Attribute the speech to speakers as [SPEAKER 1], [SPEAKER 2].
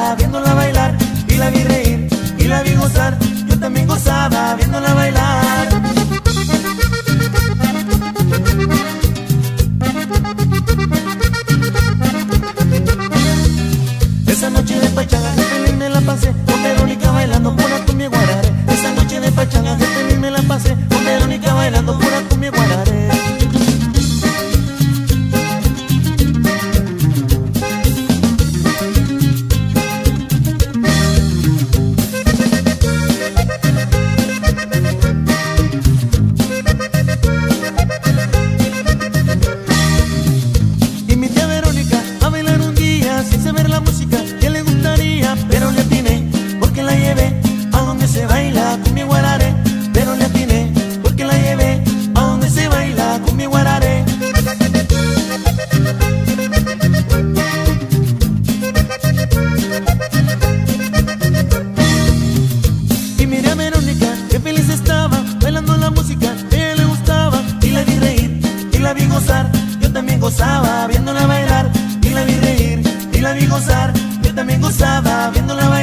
[SPEAKER 1] gozaba viéndola bailar, y la vi reír y la vi gozar. Yo también gozaba viéndola bailar. Esa noche de pachanga que feliz me la pasé con Verónica bailando pura cumbia guararé. Esa noche de pachanga que feliz me la pasé con Verónica bailando pura cumbia guararé. Invité a Verónica a bailar un día sin saber la música que le gustaría, pero le atiné porque la llevé a donde se baila cumbia guararé. Pero le atiné porque la llevé a donde se baila cumbia guararé. Y miré a Verónica que feliz estaba bailando la música que a ella le gustaba, y la vi reír y la vi gozar. Yo también gozaba viéndola bailar, y la vi reír y la vi gozar. Yo también gozaba viéndola bailar.